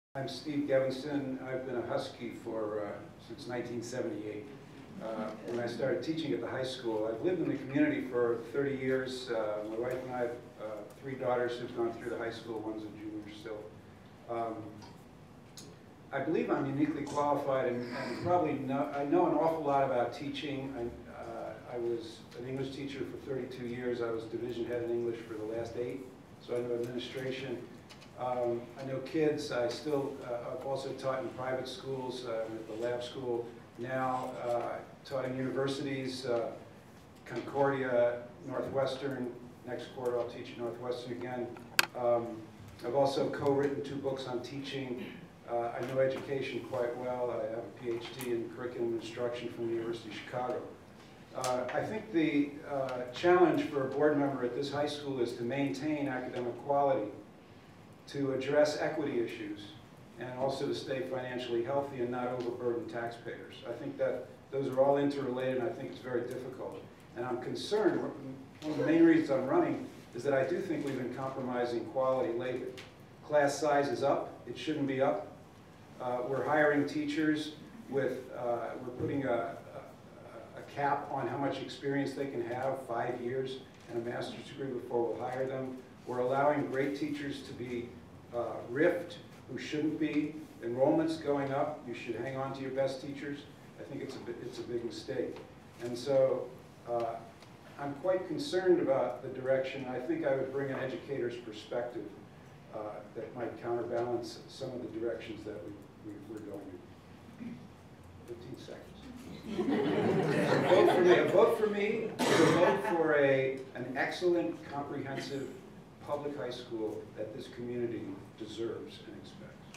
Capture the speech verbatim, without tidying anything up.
I'm Steve Gevinson. I've been a Husky for uh, since nineteen seventy-eight. Uh, when I started teaching at the high school, I've lived in the community for thirty years. Uh, my wife and I have uh, three daughters who've gone through the high school. One's a junior still. Um, I believe I'm uniquely qualified, and, and probably know, I know an awful lot about teaching. I, uh, I was an English teacher for thirty-two years. I was division head in English for the last eight, so I know administration. Um, I know kids. I still, uh, I've also taught in private schools, uh, at the lab school. Now, uh, taught in universities, uh, Concordia, Northwestern. Next quarter I'll teach at Northwestern again. Um, I've also co-written two books on teaching. Uh, I know education quite well. I have a P H D in curriculum instruction from the University of Chicago. Uh, I think the uh, challenge for a board member at this high school is to maintain academic quality, to address equity issues, and also to stay financially healthy and not overburden taxpayers. I think that those are all interrelated, and I think it's very difficult. And I'm concerned, one of the main reasons I'm running is that I do think we've been compromising quality lately. Class size is up, it shouldn't be up. Uh, we're hiring teachers with, uh, we're putting a, a, a cap on how much experience they can have, five years and a master's degree before we'll hire them. We're allowing great teachers to be uh, riffed who shouldn't be. Enrollment's going up. You should hang on to your best teachers. I think it's a, it's a big mistake. And so uh, I'm quite concerned about the direction. I think I would bring an educator's perspective uh, that might counterbalance some of the directions that we, we, we're going in. fifteen seconds. So vote for me. A vote for me is a vote for a, an excellent, comprehensive public high school that this community deserves and expects.